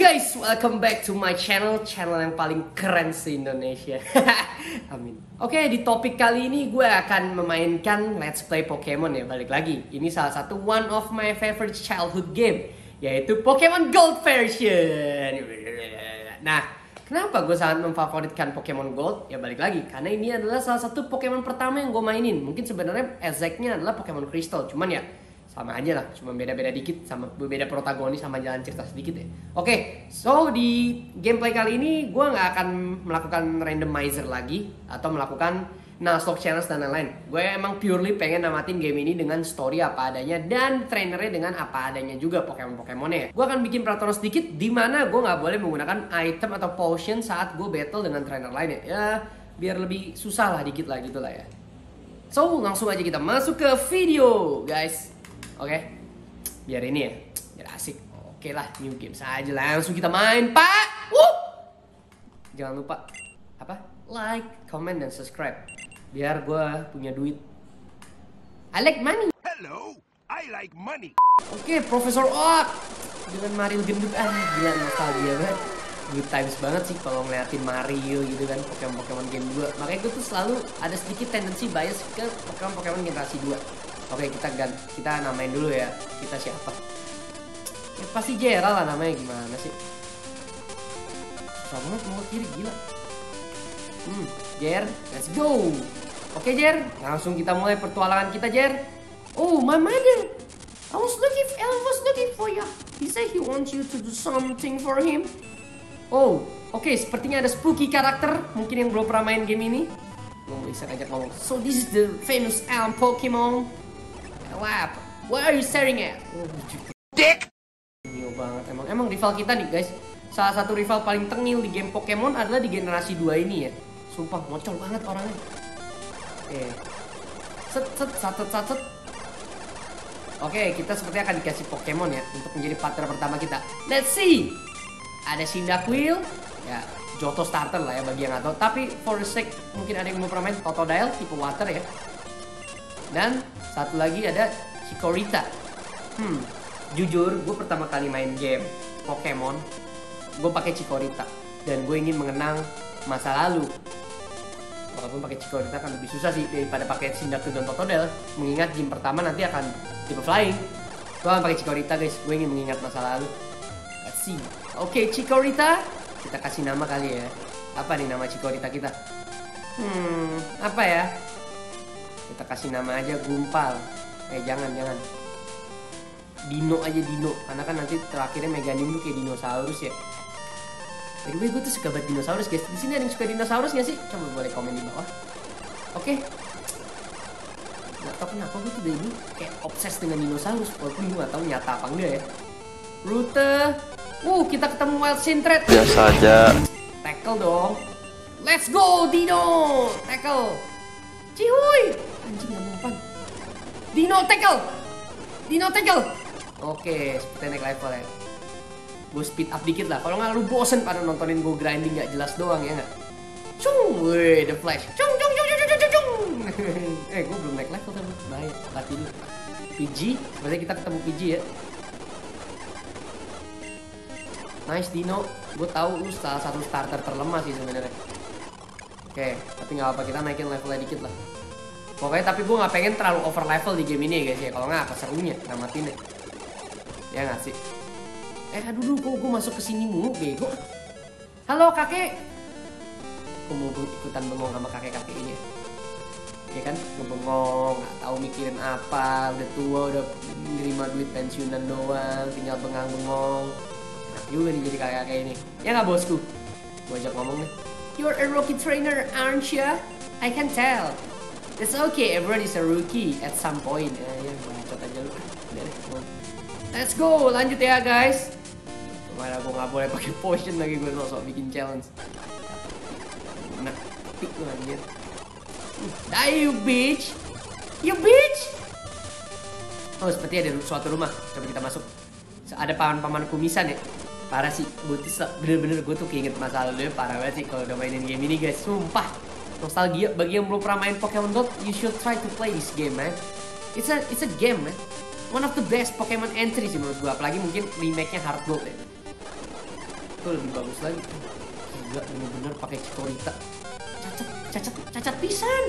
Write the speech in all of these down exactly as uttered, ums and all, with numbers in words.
guys, welcome back to my channel, channel yang paling keren se-Indonesia. Amin. Oke, di topik kali ini gue akan memainkan Let's Play Pokemon ya, balik lagi. Ini salah satu one of my favorite childhood game, yaitu Pokemon Gold version. Nah, kenapa gue sangat memfavoritkan Pokemon Gold? Ya balik lagi, karena ini adalah salah satu Pokemon pertama yang gue mainin. Mungkin sebenarnya exactnya adalah Pokemon Crystal, cuman ya sama aja lah, cuma beda-beda dikit, sama berbeda protagonis sama jalan cerita sedikit ya. Oke, okay, so di gameplay kali ini gue nggak akan melakukan randomizer lagi atau melakukan Nuzlocke challenge dan lain-lain. Gue emang purely pengen namatin game ini dengan story apa adanya dan trainernya dengan apa adanya juga Pokemon-Pokemonnya. Gue akan bikin peraturan sedikit di mana gue nggak boleh menggunakan item atau potion saat gue battle dengan trainer lainnya. Ya biar lebih susah lah dikit lah gitu lah ya. So langsung aja kita masuk ke video guys. Oke, okay. Biar ini ya, biar asik. Oke okay lah, new game saja, langsung kita main, Pak. Wuh! Jangan lupa apa? Like, comment, dan subscribe. Biar gue punya duit. I like money. Hello, I like money. Oke, okay, Profesor Oak dengan Mario gendut, ah gila nostalgia banget. Good times banget sih kalau ngeliatin Mario gitu kan, Pokemon-Pokemon game dua. Makanya gue tuh selalu ada sedikit tendensi bias ke Pokemon-Pokemon generasi dua. Oke, kita ganti, kita namain dulu ya. Kita siapa? Ya pasti Gerald lah namanya, gimana sih? Susah banget mau kiri, gila. Hmm, Jer, let's go. Oke Jer, langsung kita mulai pertualangan kita Jer. Oh, my mother. I was looking, I was looking for you. He said he wants you to do something for him. Oh, oke, okay, sepertinya ada spooky karakter mungkin yang belum pernah main game ini. Ngomong bisa ngajak ngomong. So this is the famous Elm Pokemon. Lap, what are you staring at? Oh, Dick. Tengil banget emang. Emang rival kita nih guys. Salah satu rival paling tengil di game Pokemon adalah di generasi dua ini ya. Sumpah ngocol banget orangnya. Oke. Set set set set set. Oke, kita sepertinya akan dikasih Pokemon ya untuk menjadi partner pertama kita. Let's see. Ada Cyndaquil, ya Johto starter lah ya bagi yang nggak tahu. Tapi for the sake mungkin ada yang mau pernah main Totodile tipe water ya. Dan satu lagi ada Chikorita. Hmm, jujur gue pertama kali main game Pokemon, gue pakai Chikorita dan gue ingin mengenang masa lalu. Walaupun pakai Chikorita kan lebih susah sih daripada pakai Cyndaquil dan Totodile. Mengingat game pertama nanti akan tipe flying. Gue akan pakai Chikorita guys. Gue ingin mengingat masa lalu. Let's see. Oke, okay, Chikorita. Kita kasih nama kali ya. Apa nih nama Chikorita kita? Hmm, apa ya? Kita kasih nama aja Gumpal. Eh jangan jangan. Dino aja Dino. Karena kan nanti terakhirnya Meganium tuh kayak dinosaurus ya. By the way gue tuh suka banget dinosaurus guys. Di sini ada yang suka dinosaurus nggak sih? Coba boleh komen di bawah. Oke. Okay. Gak tau kenapa gue tuh dari dulu kayak obses dengan dinosaurus. Walaupun gue gak tau nyata apa enggak ya. Rute. Uh kita ketemu Wild Sintret. Biasa aja. Tackle dong. Let's go Dino. Tackle. Cihuy. Anjing gak mempan. Dino tackle. Dino tackle. Oke, seperti naik level ya. Gue speed up dikit lah. Kalau nggak lu bosen pada nontonin gue grinding nggak jelas doang ya nggak. Cung, weh, the flash. Cung, cung, cung, cung, cung, cung. Eh, gue belum naik level kan. Baik, latih dulu. P G, berarti kita ketemu P G ya. Nice Dino. Gue tahu lu salah satu starter terlemah sih sebenarnya. Oke, tapi nggak apa, kita naikin levelnya dikit lah. Pokoknya tapi gue nggak pengen terlalu over level di game ini ya guys ya. Kalau nggak apa serunya namatinnya. Ya nggak sih. Eh aduh, kok gue masuk ke sini mulu bego. Halo kakek. Gue mau ikutan bengong sama kakek-kakek ini. Ya kan, ngebengong, nggak tahu mikirin apa, udah tua, udah nerima duit pensiunan doang, tinggal bengang-bengong. Enak juga nih jadi kakek-kakek ini. Ya nggak bosku? Gue ajak ngomong nih. You're a rookie trainer, aren't you? I can tell. It's okay, everyone is a rookie at some point. Eh, ya, bacot aja lu. Let's go, lanjut ya guys. Mana gue nggak boleh pakai potion lagi, gue sosok bikin challenge. Nah, pik lu anjir. Die you bitch, you bitch. Oh, seperti ada suatu rumah. Coba kita masuk. Ada paman-paman kumisan ya. Parah sih, gue tuh bener-bener gue tuh keinget masa lalu ya, parah banget sih kalau udah mainin game ini guys, sumpah. Nostalgia, bagi yang belum pernah main Pokemon Gold, you should try to play this game man. It's a, it's a game man. One of the best Pokemon entry sih menurut gue, apalagi mungkin remake-nya Heart Gold ya. itu lebih bagus lagi. Gila, bener-bener pakai Chikorita. Cacat, cacat, cacat pisan.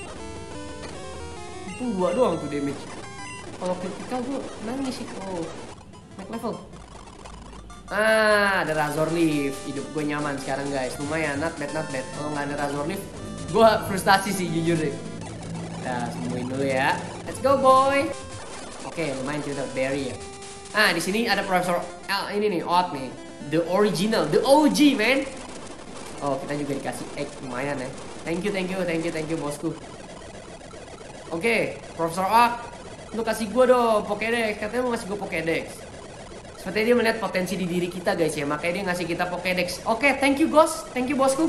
Itu gua doang tuh damage. Kalau critical gua nangis sih. Oh, naik level. Ah, ada Razor Leaf. Hidup gue nyaman sekarang guys. Lumayan, not bad, not bad. Kalau nggak ada Razor Leaf, gue frustasi sih jujur deh. Nah, sembuhin dulu ya. Let's go boy. Oke, lumayan cerita berry ya. Ah, di sini ada Profesor L ini nih, Odd nih. The original, the O G man. Oh, kita juga dikasih egg, lumayan ya. Thank you, thank you, thank you, thank you bosku. Oke, Profesor Odd, lu kasih gue dong Pokédex. Katanya lu ngasih gue Pokédex. Sepertinya dia melihat potensi di diri kita guys ya, makanya dia ngasih kita Pokédex. Oke, thank you bos, thank you bosku.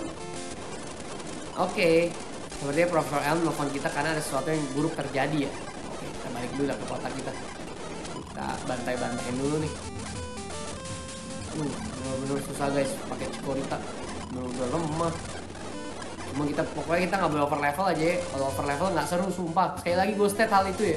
Oke, sepertinya Profesor Elm nelfon kita karena ada sesuatu yang buruk terjadi ya. Oke, kita balik dulu lah ke kota kita. Kita bantai-bantain dulu nih. Aduh, bener-bener susah guys pakai Chikorita. Bener-bener lemah. Cuma kita pokoknya kita nggak boleh over level aja ya. Kalau over level nggak seru sumpah. Sekali lagi gue state hal itu ya.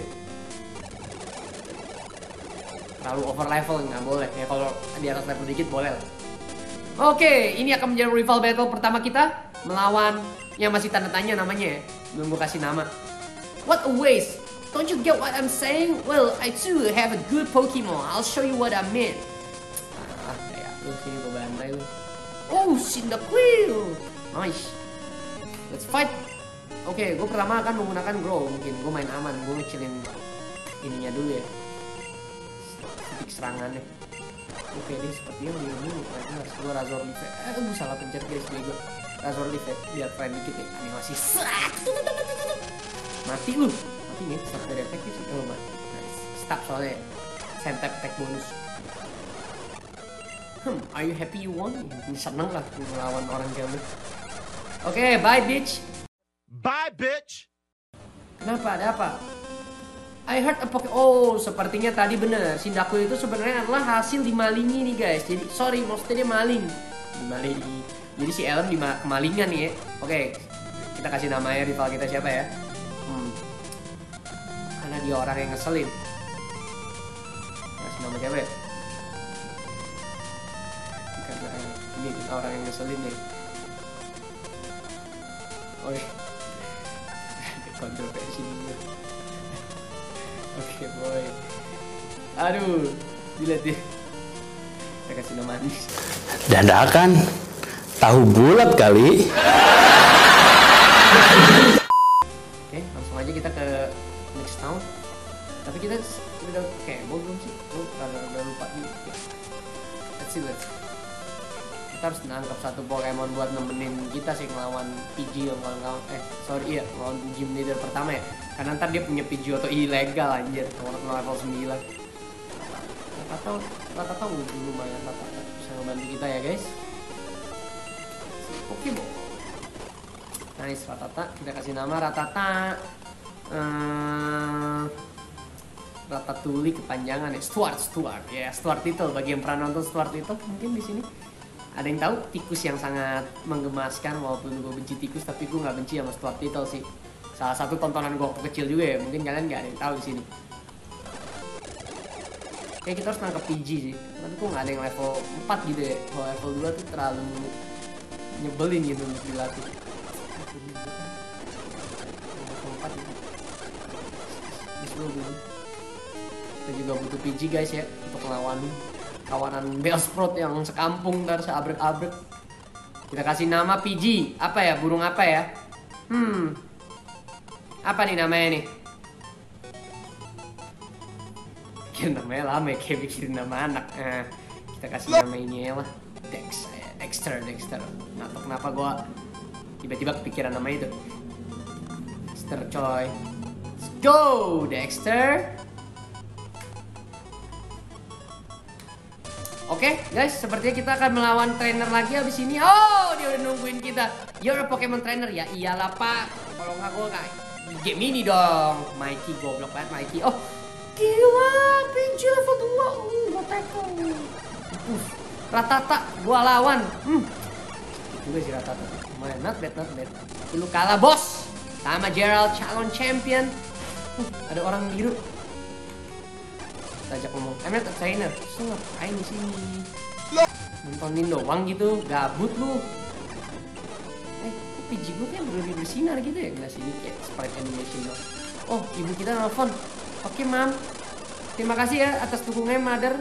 Terlalu over level nggak boleh ya, kalau di atas level dikit boleh lah. Oke, ini akan menjadi rival battle pertama kita melawan yang masih tanda tanya namanya ya, belum gue kasih nama. What a waste! Don't you get what I'm saying? Well, I too have a good Pokemon. I'll show you what I mean. Ah, kayak lu sini gue bantai lu. Oh, Cyndaquil, nice. Let's fight. Oke, gue pertama akan menggunakan Grow. Mungkin gue main aman, gue ngecilin ininya dulu ya. Titik serangannya. Oke deh, sepertinya dia ini harus keluar Razor Leaf. Eh, gue salah pencet guys, bego. Razor Leaf ya, biar keren dikit nih. Animasi sak. Mati lu. Mati nih, stop dari efektif sih. Oh, mati. Nice. Stop soalnya. Sentep attack bonus. Hmm, are you happy you won? Seneng lah melawan orang kayak lu. Oke, bye bitch. Bye, bitch. Kenapa? Ada apa? I heard a Poké... Oh, sepertinya tadi bener. Cyndaquil itu sebenarnya adalah hasil dimalingi nih guys. Jadi, sorry, maksudnya dia maling. Dimalingi. Jadi si Elm di kemalingan nih ya. Oke, kita kasih namanya rival kita siapa ya? Hmm. Karena dia orang yang ngeselin. Kasih nama siapa ya? Karena ini orang yang ngeselin nih. Oke. Kontroversi ini. Oke boy. Aduh, dilihat deh. Kita kasih nama manis. Dadakan tahu bulat kali. Oke, langsung aja kita ke next town. Tapi kita udah kayak gue belum sih. Gue rada udah lupa nih. Let's see, let's. Kita harus nangkap satu Pokemon buat nemenin kita sih ngelawan P G yang ngelawan eh sorry iya ngelawan gym leader pertama ya. Karena ntar dia punya Pidgeotto ilegal anjir, nomor level sembilan. Rattata, Rattata udah lumayan, Rattata bisa ngebantu kita ya guys. Oke bo. Nice Rattata, kita kasih nama Rattata. Hmm, Ratatouille kepanjangan ya, Stuart, Stuart ya, yeah, Stuart Little. Bagi yang pernah nonton Stuart Little mungkin di sini ada yang tahu tikus yang sangat menggemaskan. Walaupun gue benci tikus, tapi gue nggak benci sama Stuart Little sih. Salah satu tontonan gue waktu kecil juga ya, mungkin kalian nggak ada yang tahu di sini. Kayak kita harus nangkep P G sih, tapi kok nggak ada yang level empat gitu ya. Kalau level dua tuh terlalu nyebelin gitu untuk dilatih. Level empat gitu. Kita juga butuh P G guys ya, untuk melawan kawanan Bellsprout yang sekampung ntar seabrek-abrek. Kita kasih nama P G, apa ya, burung apa ya? Hmm, apa nih namanya nih? Bikin namanya lama ya, kayak bikin nama anak. Nah, kita kasih nama ini ya lah, Dex, Dexter, Dexter. Nggak tahu kenapa gue tiba-tiba kepikiran nama itu. Dexter coy. Let's go Dexter. Oke okay, guys, sepertinya kita akan melawan trainer lagi abis ini. Oh, dia udah nungguin kita. You're a Pokemon trainer ya? Iyalah pak. Kalau nggak gue kayak game ini dong. Mikey, goblok banget Mikey. Oh, gila, Pinju level dua. Uh, gue tackle. Uh, Rattata, gue lawan. Hmm, itu juga sih Rattata. Lumayan, not bad, not bad. Tapi lu kalah bos sama Gerald, calon champion. Uh, ada orang biru. Kita ajak ngomong, I'm not a trainer. So ngapain di sini? nontonin doang gitu, gabut lu. Eh, P G gue kan bener bersinar gitu ya? Nggak sih, ini kayak sprite animation loh. Oh, ibu kita nelfon. Oke, Mam. Terima kasih ya atas dukungannya, Mother.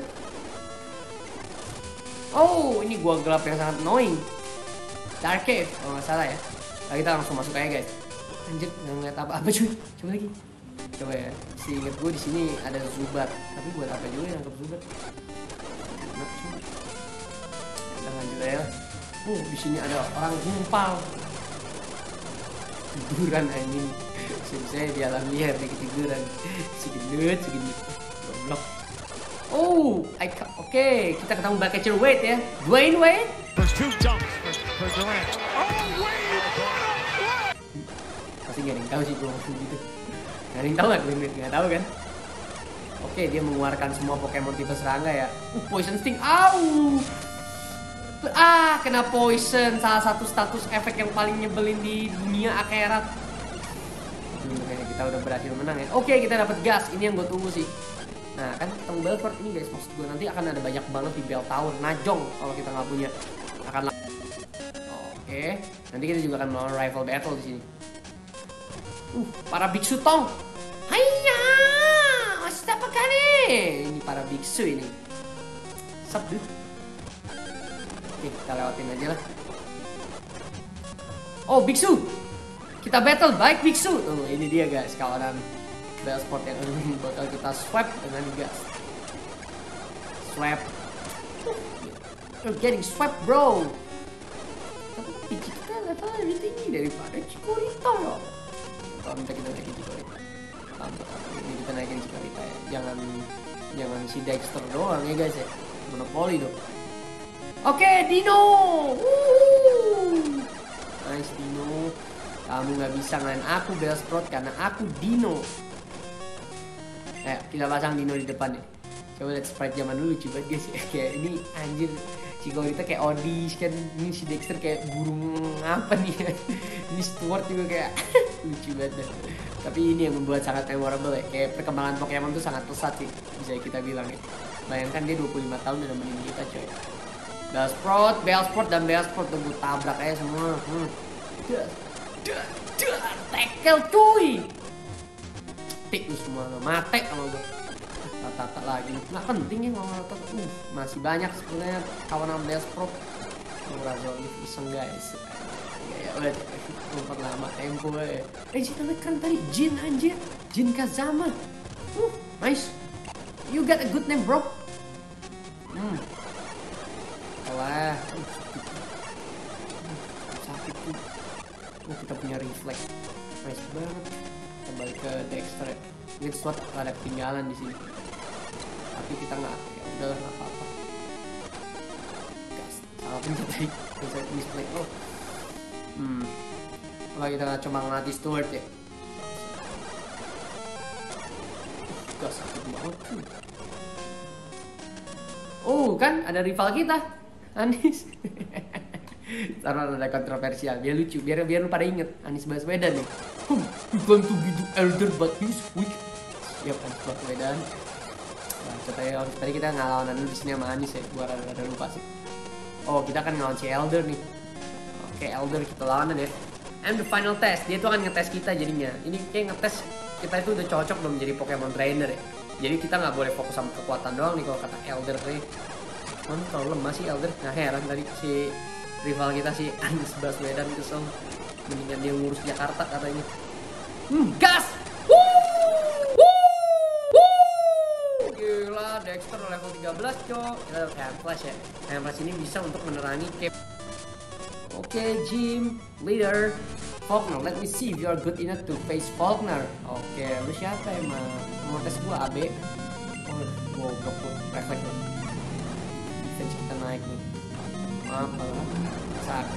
Oh, ini gua gelap yang sangat annoying. Dark Cave, kalau nggak salah ya. Nah, kita langsung masuk aja, guys. Anjir, nggak ngeliat apa-apa cuy. Coba lagi. Coba ya. Si inget gue di sini ada Zubat. Tapi buat apa juga yang nangkep Zubat? Enak cuy. Kita lanjut aja. Uh, di sini ada orang gumpal. Tiduran anjing. Saya di alam liar nih ketiduran. Si gendut, si gendut. Goblok. Oh, I oke, okay. Kita ketemu Catcher Wade ya. Dwayne Wade. First two dunks for, for Durant. Oh, Wade! Pasti gak ada yang tahu sih gue maksud gitu. Gak ada yang tahu kan? Gak tahu kan? Oke, dia mengeluarkan semua Pokemon tipe serangga ya. Uh, Poison Sting. Au! Ah, kena poison. Salah satu status efek yang paling nyebelin di dunia akhirat. Hmm, kayaknya kita udah berhasil menang ya. Oke, kita dapat gas. Ini yang gue tunggu sih. Nah, kan ketemu Belfort ini guys, maksud gue nanti akan ada banyak banget di Bell Tower. Najong kalau kita nggak punya. Akan Oke, nanti kita juga akan melawan rival battle di sini. Uh, para biksu tong. Hayya! Masih apa kan nih? Ini para biksu ini. Sup, dude. Oke, kita lewatin aja lah. Oh, biksu. Kita battle, baik biksu. Oh, ini dia guys, kawanan Bellsport yang bakal kita swap dengan gas. Swap. You're getting swept, bro. Tapi biji kita levelnya lebih tinggi daripada Chikorita ya. Kalau minta kita naikin Chikorita. Tambah. Ini kita naikin Chikorita ya. Jangan jangan si Dexter doang ya guys ya. Monopoli dong. Oke, Dino. Woo. Nice Dino. Kamu nggak bisa ngelain aku Bellsport karena aku Dino. Eh, kita pasang Dino di depan nih. Coba lihat sprite zaman dulu coba guys. Kayak ini anjir Chikorita kayak Oddish kan. Ini si Dexter kayak burung apa nih ya. Ini Stuart juga kayak lucu banget. Tapi ini yang membuat sangat memorable ya. Kayak perkembangan Pokemon tuh sangat pesat sih, bisa kita bilang ya. Bayangkan dia dua puluh lima tahun udah nemenin kita coy. Bellsport, Bellsport dan Bellsport tuh gue tabrak aja semua. Hmm. Duh, duh, duh, tackle cuy. Tik lu semua lo, mate sama gue. Tata lagi, nggak penting ya ngomong tata. Uh, masih banyak sebenarnya kawan sama Bellsport. Ngerasolif iseng guys. Ya ya udah, lompat lama tempo ya. Eh Jin namanya keren tadi, Jin anjir, Jin Kazama. Uh, nice. You got a good name bro. Hmm. Alah, uh, sakit tuh. Oh, kita punya refleks, nice banget. Kita balik ke Dexter ya. Ini SWAT ada ketinggalan di sini. Tapi kita nggak, ya udahlah nggak apa-apa. Gas, salah pencet tadi. Bisa display. Oh, hmm. Kalau kita nggak cuma ngelatih Stuart ya. Gas sakit banget tuh. Oh kan, ada rival kita, Anies. Taruh ada kontroversial, dia lucu, biar biar lu pada inget Anies Baswedan nih. Hmm, bukan tuh gitu elder but he's weak. Siap Anies Baswedan. Nah, katanya tadi kita ngelawan dulu di sini sama Anies ya, gua rada-rada lupa sih. Oh, kita akan ngelawan si Elder nih. Oke, Elder kita lawan deh. And the final test, dia tuh akan ngetes kita jadinya. Ini kayak ngetes kita itu udah cocok belum jadi Pokemon Trainer ya. Jadi kita nggak boleh fokus sama kekuatan doang nih kalau kata Elder nih. Kan kalau lemah sih Elder, nggak heran tadi si rival kita si Anies Baswedan kesel. Mendingan dia ngurus Jakarta katanya. Hmm, gas! Woo! Woo! Gila, Dexter level tiga belas cok. Kita dapat Hamflash ya. Hamflash ini bisa untuk menerangi cape. Oke, okay, Jim, leader Faulkner, let me see if you are good enough to face Faulkner. Oke, okay, lu siapa emang? Mau tes gua A B. Oh, goblok tuh, refleks tuh. Defense kita naik nih. Maaf kalau sakit.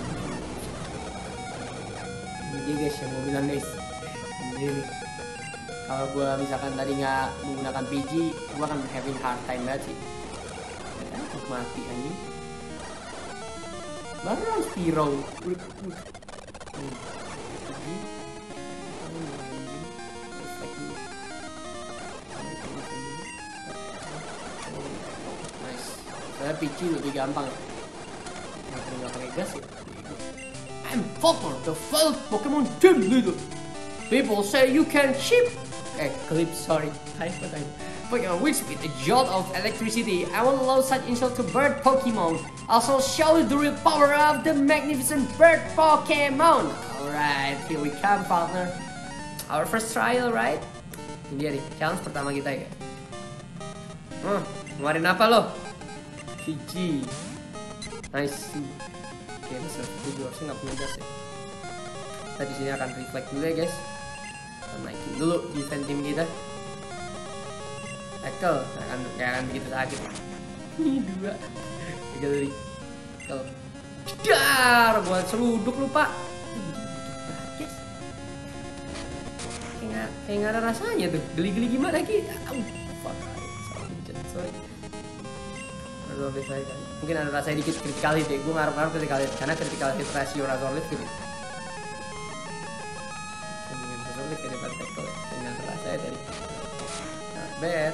Ini dia guys yang mau bilang guys. Ini kalau gue misalkan tadi nggak menggunakan P G, gue akan having hard time banget sih. Untuk mati anjing. Baru Spiro. Nice. Soalnya Pichi lebih gampang ya. Nggak perlu nggak pakai gas ya. I'm Faulkner, the failed Pokemon Gym Leader. People say you can ship. Eh, clip, sorry. Typo, typo. Pokemon which with a jolt of electricity, I will allow such insult to bird Pokemon. Also show you the real power of the magnificent bird Pokemon. Alright, here we come, partner. Our first trial, right? Ini dia nih, challenge pertama kita ya. Hmm, ngeluarin apa lo? Fiji. Nice. Oke, besar. Gue juga harusnya nggak punya gas ya. Kita di sini akan reflect dulu ya guys. Kita naikin dulu defense tim kita. Tackle, akan kayak akan begitu sakit. Ini dua. Tiga dari. Tackle. Jedar, buat seruduk lu pak. Kayak kayak nggak ada rasanya tuh. Geli-geli gimana lagi? Aduh, fuck. Sorry. Razorlit saya kan. Mungkin ada rasanya dikit critical hit ya. Gue ngarep-ngarep critical hit karena critical hit ratio Razorlit gitu. Mendingan Razorlit kayak daripada tackle ya. Dengan rasanya dari. Nah, bad.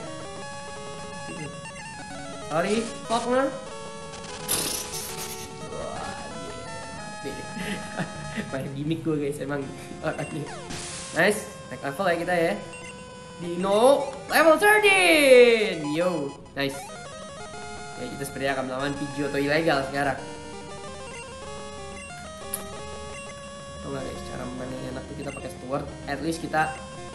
Sorry, Faulkner. Wah, mati. Main gimmick gue guys emang orangnya. Nice, naik level ya kita ya. Dino level thirteen. Yo, nice. Ya kita sepertinya akan melawan Pidgeotto ilegal sekarang. Tahu nggak guys, cara main yang enak tuh kita pakai Stuart. At least kita,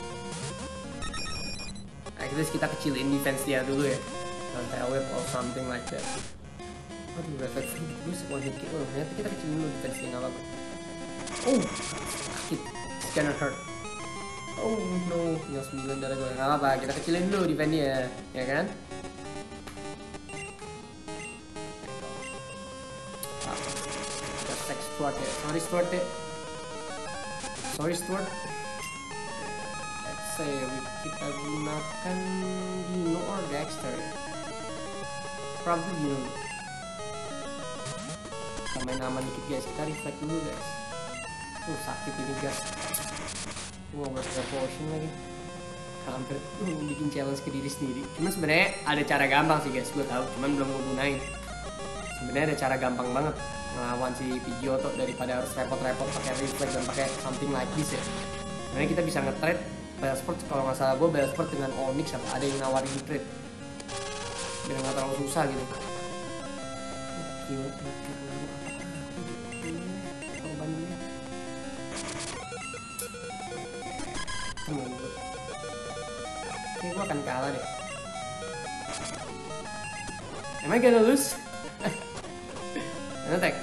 at least kita kecilin defense dia dulu ya. Anti-whip or something like that. Aduh, refleks gue sekolah dikit. Oh, ternyata kita kecilin dulu defense dia nggak apa-apa. Oh, sakit. It's gonna hurt. Oh no, tinggal sembilan darah gue. Nggak apa-apa, kita kecilin dulu defense dia, ya kan? Kita Stuart ya. Sorry Stuart ya. Sorry Stuart. Let's say kita gunakan Dino or Dexter. Probably Dino. Kita main aman dikit guys. Kita reflect dulu guys. Tuh sakit ini guys. Gue nggak bisa potion lagi. Hampir uh, bikin challenge ke diri sendiri. Cuman sebenarnya ada cara gampang sih guys. Gue tahu. Cuman belum gue gunain. Sebenarnya ada cara gampang banget ngelawan si Pidgeotto daripada harus repot-repot pakai reflect dan pakai something like this ya. Sebenarnya kita bisa nge-trade Bellsport, kalau nggak salah gue Bellsport dengan Onix apa ada yang nawarin trade biar nggak terlalu susah gitu. Oke, gue akan kalah deh. Am I gonna lose? Attack.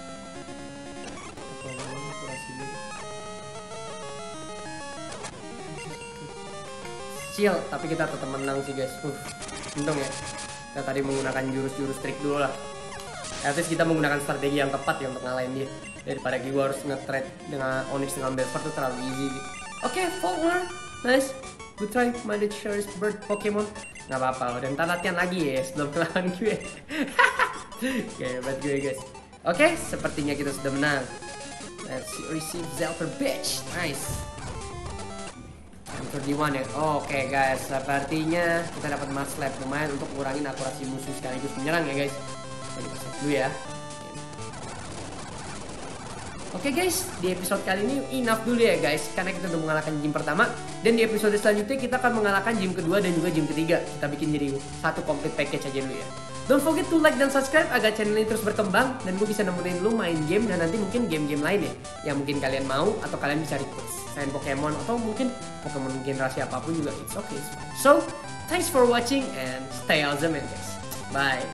Chill, tapi kita tetap menang sih guys. Uh, untung ya. Kita tadi menggunakan jurus-jurus trik dulu lah. At least kita menggunakan strategi yang tepat ya untuk ngalahin dia. Daripada gue harus nge-trade dengan Onix dengan Bellsport itu terlalu easy. Oke, okay, Faulkner, nice. Good try, my cherished bird Pokemon. Gak apa-apa, udah ntar latihan lagi ya sebelum melawan gue. Oke, hebat gue guys. Oke, okay, sepertinya kita sudah menang. Let's receive Zelter Bitch, nice. tiga puluh satu ya. Oh, oke okay, guys, sepertinya kita dapat Mars Slap lumayan untuk ngurangin akurasi musuh sekaligus menyerang ya guys. Kita save dulu ya. Oke okay guys, di episode kali ini enough dulu ya guys, karena kita udah mengalahkan gym pertama. Dan di episode selanjutnya kita akan mengalahkan gym kedua dan juga gym ketiga. Kita bikin jadi satu complete package aja dulu ya. Don't forget to like dan subscribe agar channel ini terus berkembang. Dan gue bisa nemenin lu main game dan nanti mungkin game-game lain ya yang mungkin kalian mau atau kalian bisa request. Selain Pokemon atau mungkin Pokemon generasi apapun juga, it's okay. So, thanks for watching and stay awesome guys. Bye.